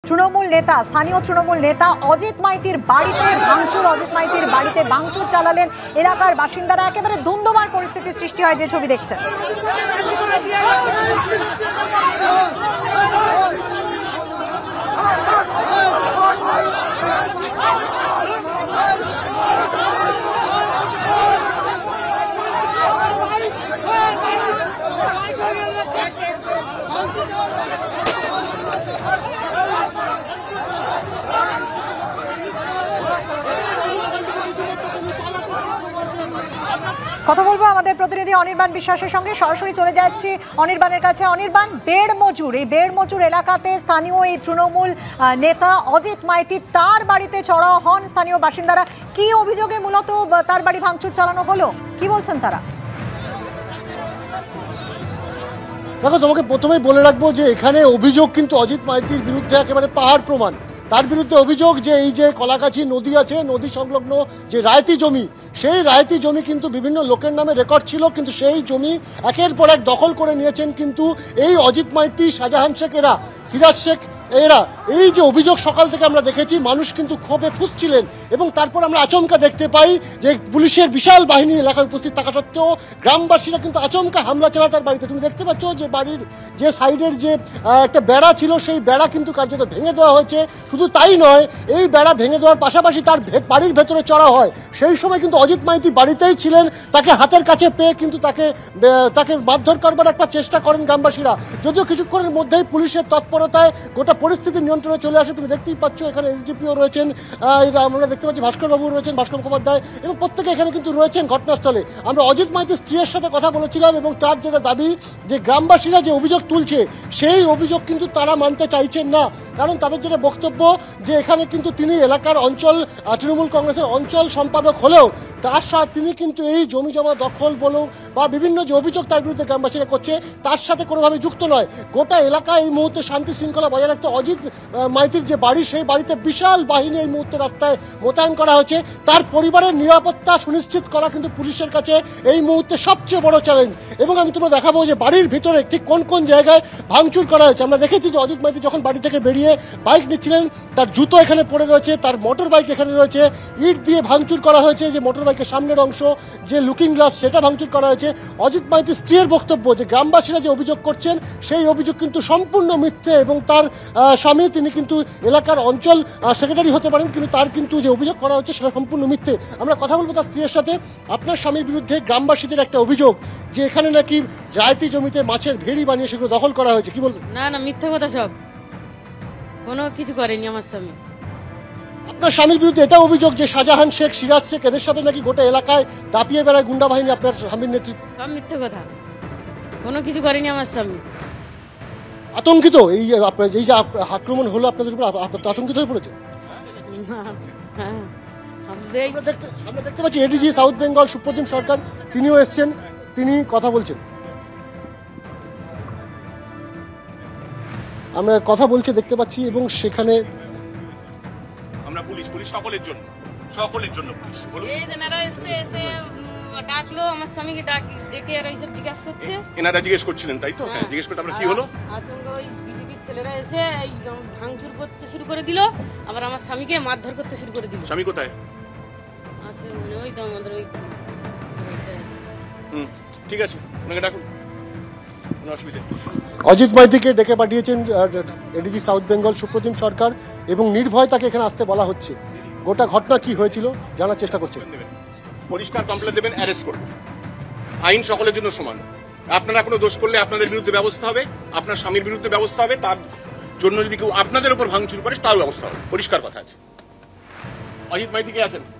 তৃণমূল নেতা, স্থানীয় তৃণমূল নেতা অজিত মাইতির বাড়িতে ভাঙচুর, অজিত মাইতির বাড়িতে ভাঙচুর চালালেন এলাকার বাসিন্দারা। একেবারে ধুন্ধুমার পরিস্থিতির সৃষ্টি হয়, যে ছবি দেখছেন। কথা বলবো আমাদের প্রতিনিধি অনির্বাণ বিশ্বাসের সঙ্গে, সরাসরি চলে যাচ্ছি অনির্বাণের কাছে। অনির্বাণ, বেড় মজুর, এই বেড় মজুর এলাকাতে স্থানীয় এই তৃণমূল নেতা অজিত মাইতি, তার বাড়িতে চড়াও হন স্থানীয় বাসিন্দারা। কি অভিযোগে মূলত তার বাড়ি ভাঙচুর চালানো হলো, কি বলছেন তারা? দেখো, তোমাকে প্রথমেই বলে রাখবো যে এখানে অভিযোগ কিন্তু অজিত মাইতির বিরুদ্ধে একেবারে পাহাড় প্রমাণ। তার বিরুদ্ধে অভিযোগ যে এই যে কলাগাছি নদী আছে, নদী সংলগ্ন যে রায়তি জমি, সেই রায়তি জমি কিন্তু বিভিন্ন লোকের নামে রেকর্ড ছিল, কিন্তু সেই জমি একের পর এক দখল করে নিয়েছেন কিন্তু এই অজিত মাইতি, শাহজাহান শেখ, এরা সিরাজ শেখ, এরা। এই যে অভিযোগ সকাল থেকে আমরা দেখেছি, মানুষ কিন্তু ক্ষোভে ফুঁসছিলেন এবং তারপর আমরা আচমকা দেখতে পাই যে পুলিশের বিশাল বাহিনী এলাকায় উপস্থিত থাকা সত্ত্বেও গ্রামবাসীরা কিন্তু আচমকা হামলা চালায় তার বাড়িতে। তুমি দেখতে পাচ্ছ যে বাড়ির যে সাইডের যে একটা বেড়া ছিল, সেই বেড়া কিন্তু কার্যত ভেঙে দেওয়া হয়েছে। শুধু তাই নয়, এই বেড়া ভেঙে দেওয়ার পাশাপাশি তার বাড়ির ভেতরে চড়া হয়। সেই সময় কিন্তু অজিত মাইতি বাড়িতেই ছিলেন, তাকে হাতের কাছে পেয়ে কিন্তু তাকে মারধর করবার একটা চেষ্টা করেন গ্রামবাসীরা। যদিও কিছুক্ষণের মধ্যেই পুলিশের তৎপরতায় গোটা পরিস্থিতি নিয়ন্ত্রণে চলে আসে। তুমি দেখতেই পাচ্ছ এখানে এসডিপিও রয়েছেন, আমরা দেখতে পাচ্ছি ভাস্করবাবু রয়েছেন, ভাস্কর মুখোপাধ্যায়, এবং প্রত্যেকে এখানে কিন্তু রয়েছেন ঘটনাস্থলে। আমরা অজিত মাইতির স্ত্রীর সাথে কথা বলেছিলাম এবং তার যেটা দাবি যে গ্রামবাসীরা যে অভিযোগ তুলছে, সেই অভিযোগ কিন্তু তারা মানতে চাইছেন না। কারণ তাদের যেটা বক্তব্য যে এখানে কিন্তু তিনি এলাকার অঞ্চল তৃণমূল কংগ্রেসের অঞ্চল সম্পাদক হলেও তার সাথে তিনি কিন্তু এই জমি জমা দখল বলুন বা বিভিন্ন যে অভিযোগ তার বিরুদ্ধে গ্রামবাসীরা করছে, তার সাথে কোনোভাবে যুক্ত নয়। গোটা এলাকায় এই মুহূর্তে শান্তি শৃঙ্খলা বজায় রাখতে অজিত মাইতির যে বাড়ি, সেই বাড়িতে বিশাল বাহিনী এই মুহূর্তে রাস্তায় মোতায়েন করা হয়েছে। তার পরিবারের নিরাপত্তা সুনিশ্চিত করা কিন্তু পুলিশের কাছে এই মুহূর্তে সবচেয়ে বড় চ্যালেঞ্জ। এবং আমি তোমরা দেখাবো যে বাড়ির ভিতরে ঠিক কোন কোন জায়গায় ভাঙচুর করা হয়েছে। আমরা দেখেছি যে অজিত মাইতি যখন বাড়ি থেকে বেরিয়ে বাইক নিচ্ছিলেন, তার জুতো এখানে পড়ে রয়েছে, তার মোটর বাইক এখানে রয়েছে, ইট দিয়ে ভাঙচুর করা হয়েছে। যে মোটর বাইকের সামনের অংশ, যে লুকিং গ্লাস, সেটা ভাঙচুর করা হয়েছে। অজিত মাইতির স্ত্রীর বক্তব্য যে গ্রামবাসীরা যে অভিযোগ করছেন, সেই অভিযোগ কিন্তু সম্পূর্ণ মিথ্যে এবং তার স্বামী তিনি কিন্তু এলাকার অঞ্চল সেক্রেটারি হতে পারেন, কিন্তু তার কিন্তু যে অভিযোগ করা হচ্ছে সেটা সম্পূর্ণ মিথ্যে। আমরা কথা বলবো তার স্ত্রীর সাথে। আপনার স্বামীর বিরুদ্ধে গ্রামবাসীদের একটা অভিযোগ যে এখানে নাকি রায়তি জমিতে মাছের ভেড়ি বানিয়ে সেগুলো দখল করা হয়েছে, কি বলবেন? না না, মিথ্যা কথা সব, কোনো কিছু করেনি আমার স্বামী। আপনার স্বামীর বিরুদ্ধে এটা অভিযোগ যে শাহজাহান শেখ, সিরাজ শেখ, এদের সাথে নাকি গোটা এলাকায় দাপিয়ে বেড়ায় গুন্ডা বাহিনী আপনার স্বামীর নেতৃত্বে। সব মিথ্যা কথা, কোনো কিছু করেনি আমার স্বামী। আতঙ্কিত এই আপনার এই যে আক্রমণ হলো আপনাদের উপর, আতঙ্কিত হয়ে পড়েছে? আমরা দেখতে পাচ্ছি এডিজি সাউথ বেঙ্গল সুপ্রতিম সরকার, তিনিও এসছেন, তিনি কথা বলছেন। আমরা কথা বলছে দেখতে পাচ্ছি এবং সেখানে আমরা পুলিশ সকলের জন্য পুলিশ বলুন। এই এনারা এসে ডাকলো আমার স্বামীকে, ডেকে আর এইসব জিজ্ঞাসা করছে। এনারা জিজ্ঞেস করছিলেন, তাই তো? হ্যাঁ, জিজ্ঞেস করতে আমরা কি হলো? আচমকা ওই বিজেপির ছেলেরা এসে ভাঙচুর করতে শুরু করে দিল, আবার আমার স্বামীকে মারধর করতে শুরু করে দিল। স্বামী কোথায়? আচ্ছা, মানে ওই তো আমাদের ওই ঠিক আছে, ওনাকে ডাকুন, কোনো অসুবিধা নেই। অজিত মাইতিকে ডেকে পাঠিয়েছেন এডিজি সাউথ বেঙ্গল সুপ্রতিম সরকার এবং নির্ভয় তাকে এখানে আসতে বলা হচ্ছে। গোটা ঘটনা কি হয়েছিল জানার চেষ্টা করছেন। পরিষ্কার কমপ্লেন দেবেন, অ্যারেস্ট করবেন। আইন সকলের জন্য সমান। আপনারা কোনো দোষ করলে আপনাদের বিরুদ্ধে ব্যবস্থা হবে, আপনার স্বামীর বিরুদ্ধে ব্যবস্থা হবে, তার জন্য যদি কেউ আপনাদের উপর ভাঙচুর করে তারও ব্যবস্থা হবে। পরিষ্কার কথা আছে। অজিত মাইতি কে আছেন?